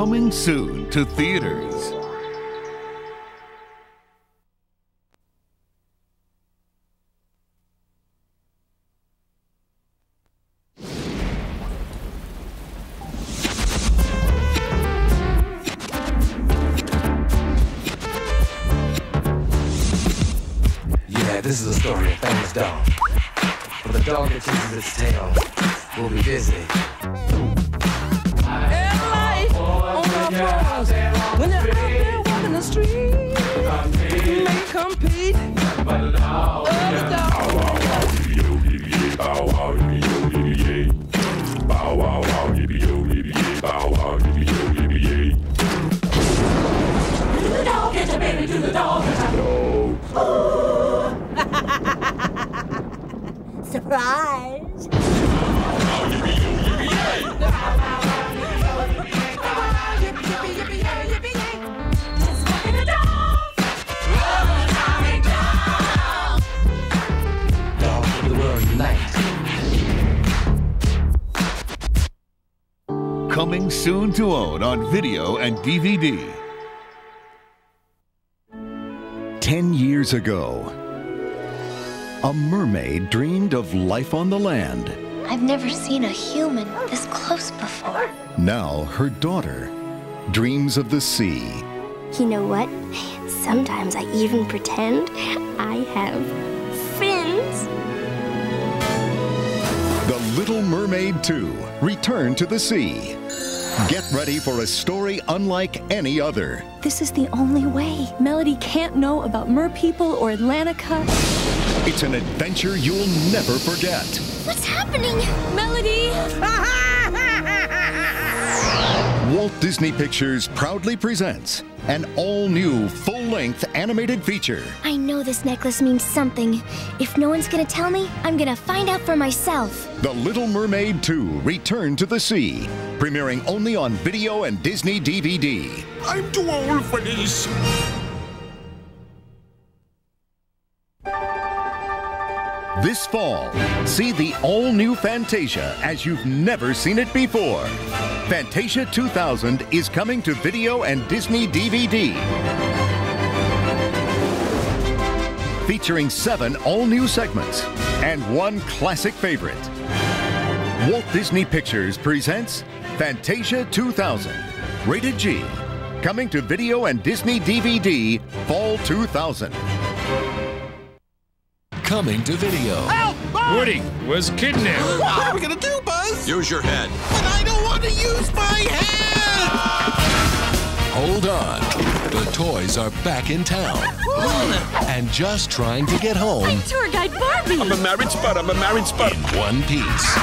Coming soon to theaters. This is a story of a famous dog. For the dog that chases its tail will be busy. Life on our floors. When you're out there walking the street, you may compete. Other dogs. Do the dog get your baby? Do the dog get your Surprise! Dogs of the world unite. Coming soon to own on video and DVD. 10 years ago, a mermaid dreamed of life on the land. I've never seen a human this close before. Now her daughter dreams of the sea. You know what? Sometimes I even pretend I have fins. The Little Mermaid 2, Return to the Sea. Get ready for a story unlike any other. This is the only way. Melody can't know about merpeople or Atlantica. It's an adventure you'll never forget. What's happening? Melody! Walt Disney Pictures proudly presents an all-new, full-length animated feature. I know this necklace means something. If no one's gonna tell me, I'm gonna find out for myself. The Little Mermaid 2, Return to the Sea. Premiering only on video and Disney DVD. I'm too old for this. This fall, see the all-new Fantasia as you've never seen it before. Fantasia 2000 is coming to video and Disney DVD. Featuring 7 all-new segments and 1 classic favorite. Walt Disney Pictures presents Fantasia 2000, rated G. Coming to video and Disney DVD, fall 2000. Coming to video. Help! Woody was kidnapped. What are we gonna do, Buzz? Use your head. But I don't want to use my head! Hold on. The toys are back in town. And just trying to get home. I'm tour guide Barbie! I'm a married spud. I'm a married spud. In one piece.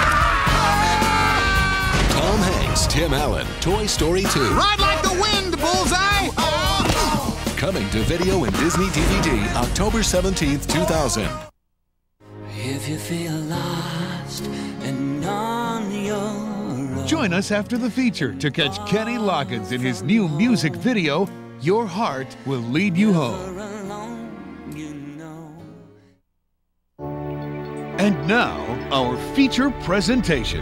Tom Hanks, Tim Allen, Toy Story 2. Ride like the wind, Bullseye! Coming to video and Disney DVD, October 17th, 2000. If you feel lost and on your own. Join us after the feature to catch Kenny Loggins in his new music video, Your Heart Will Lead You Home. And now, our feature presentation.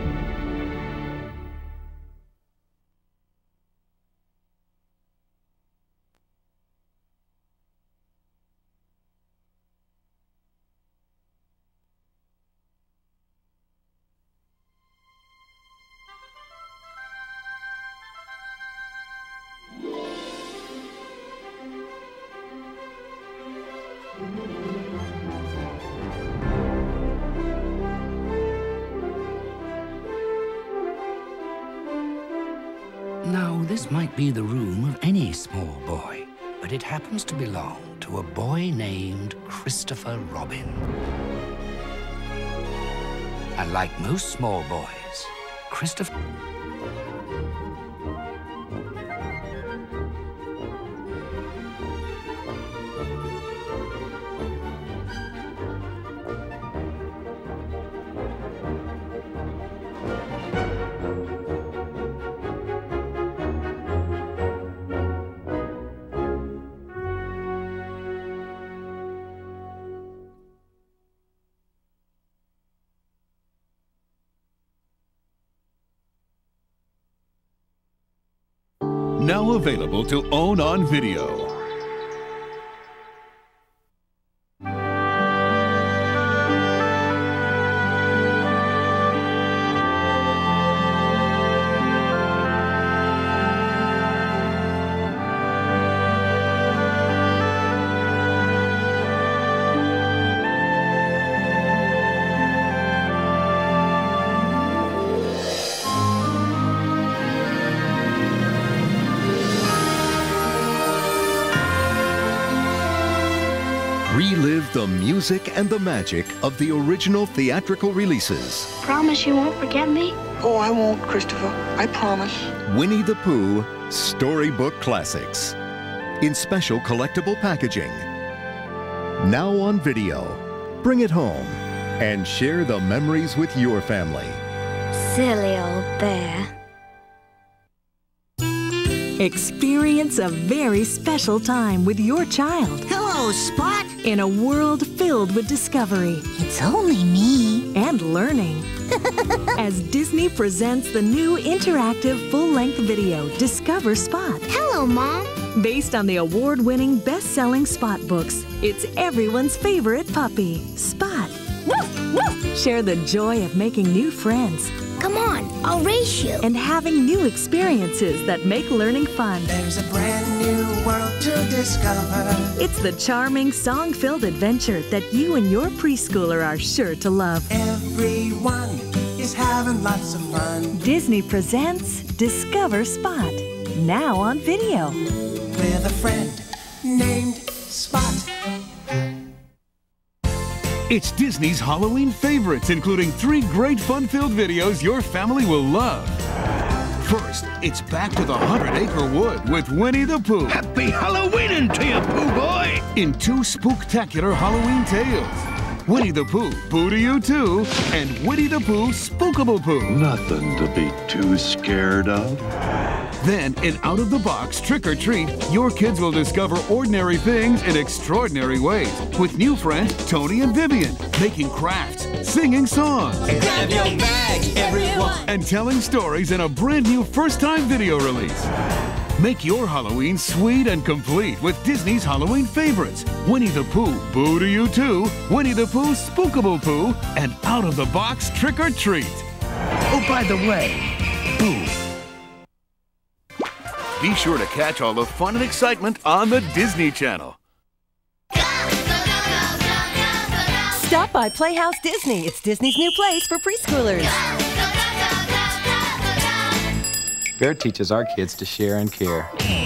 Now, this might be the room of any small boy, but it happens to belong to a boy named Christopher Robin. And like most small boys, Christopher... now available to own on video. Relive the music and the magic of the original theatrical releases. Promise you won't forget me? Oh, I won't, Christopher. I promise. Winnie the Pooh Storybook Classics in special collectible packaging. Now on video. Bring it home and share the memories with your family. Silly old bear. Experience a very special time with your child. Hello, Spot. In a world filled with discovery. It's only me. And learning. As Disney presents the new interactive full-length video, Discover Spot. Hello, Mom. Based on the award-winning best-selling Spot books, it's everyone's favorite puppy, Spot. Woof, woof. Share the joy of making new friends. Come on, I'll race you. And having new experiences that make learning fun. There's a brand new world to discover. It's the charming, song-filled adventure that you and your preschooler are sure to love. Everyone is having lots of fun. Disney presents Discover Spot, now on video. With a friend named Spot. It's Disney's Halloween favorites, including 3 great fun-filled videos your family will love. First, it's back to the 100-acre wood with Winnie the Pooh. Happy Halloweening to you, Pooh Boy! In 2 spooktacular Halloween tales. Winnie the Pooh, Pooh to You Too, and Winnie the Pooh, Spookable Pooh. Nothing to be too scared of. Then, in out-of-the-box Trick or Treat, your kids will discover ordinary things in extraordinary ways with new friends Tony and Vivian, making crafts, singing songs. Grab your bag, everyone! And telling stories in a brand new first-time video release. Make your Halloween sweet and complete with Disney's Halloween favorites. Winnie the Pooh, Boo to You Too, Winnie the Pooh, Spookable Pooh, and out-of-the-box Trick or Treat. Oh, by the way, Pooh. Be sure to catch all the fun and excitement on the Disney Channel. Stop by Playhouse Disney. It's Disney's new place for preschoolers. Bear teaches our kids to share and care.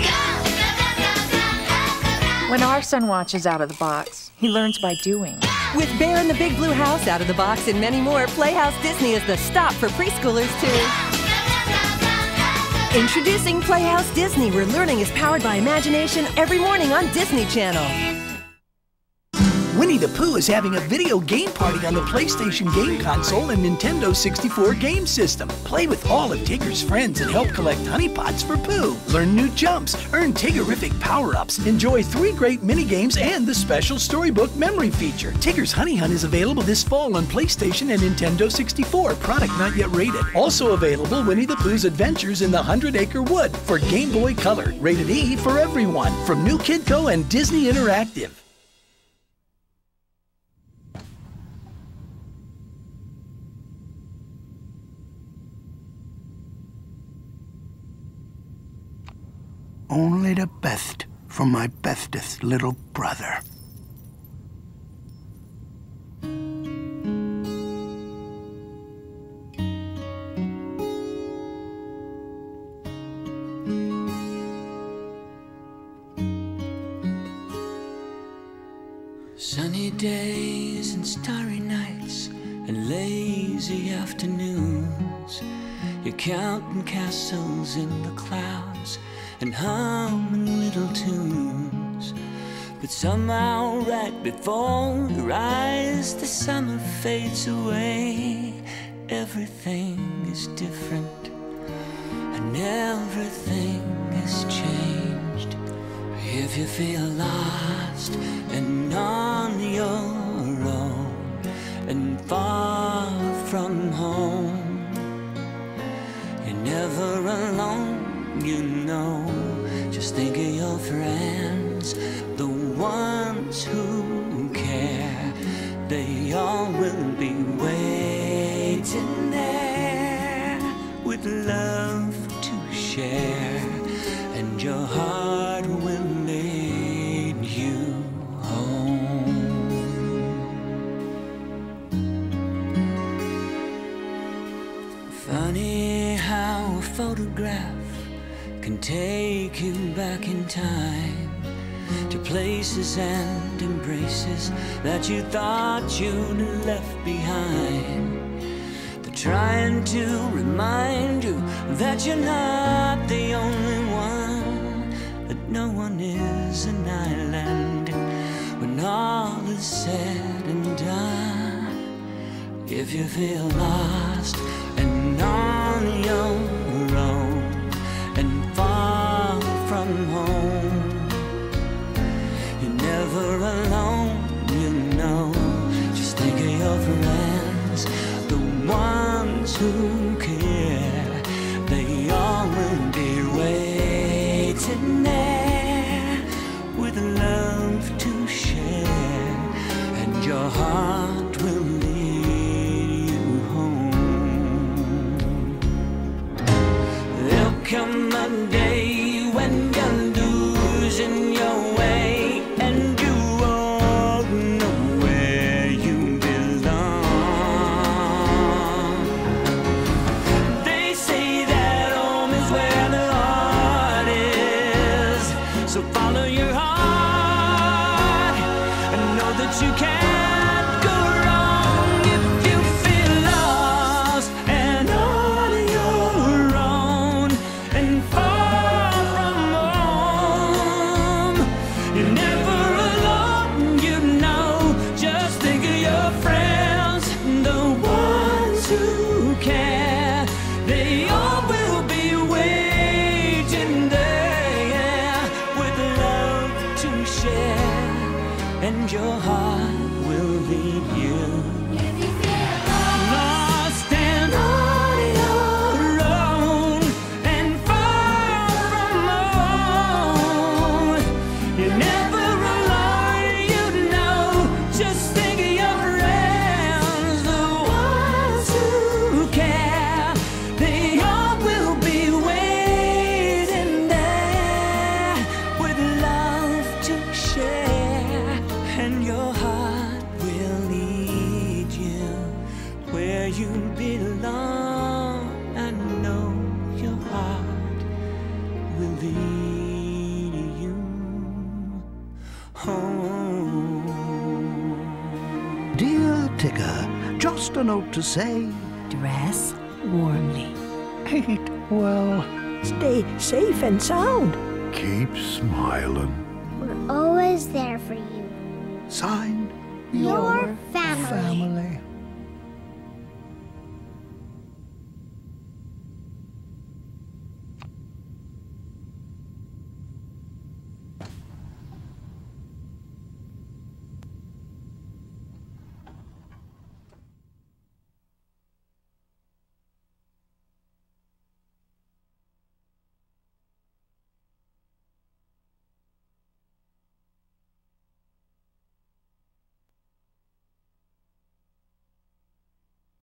When our son watches Out of the Box, he learns by doing. With Bear in the Big Blue House, Out of the Box, and many more, Playhouse Disney is the stop for preschoolers, too. Introducing Playhouse Disney, where learning is powered by imagination every morning on Disney Channel. Winnie the Pooh is having a video game party on the PlayStation game console and Nintendo 64 game system. Play with all of Tigger's friends and help collect honey pots for Pooh. Learn new jumps, earn Tiggerific power-ups, enjoy 3 great mini-games and the special storybook memory feature. Tigger's Honey Hunt is available this fall on PlayStation and Nintendo 64. Product not yet rated. Also available, Winnie the Pooh's Adventures in the 100-Acre Wood for Game Boy Color. Rated E for everyone. From New Kidco and Disney Interactive. Only the best from my bestest little brother. Sunny days and starry nights and lazy afternoons. You're counting castles in the clouds and humming little tunes. But somehow right before your eyes the summer fades away. Everything is different and everything has changed. If you feel lost and on your own and far from home, you're never alone, you know. think of your friends, the ones who care. They all will be waiting there with love to share, and your heart will lead you home. Funny how a photograph can take you back in time to places and embraces that you thought you'd left behind. They're trying to remind you that you're not the only one, that no one is an island when all is said and done. If you feel lost and on your own and far from home, you're never alone, you know. Just think of your friends, the ones who care. They all will be waiting there with love to share, and your heart will lead you home. There'll come a day when you're losing your way, and you won't know where you belong. They say that home is where the heart is, so follow your heart and know that you can't go wrong. If you feel lost and on your own and far from home, you're never alone, you know. Just think of your friends, the ones who care. They all will be waiting there with love to share, and your heart will lead you. Lost and on your own and far from home, you're never alone, you know. Just think of your friends, the ones who care. They all will be waiting there with love to share, and your heart will lead you where you belong. I know your heart will lead you home. Dear Tigger, just a note to say, Dress warmly. eat well, Stay safe and sound. Keep smiling. We're always there for you. sign Your family. family.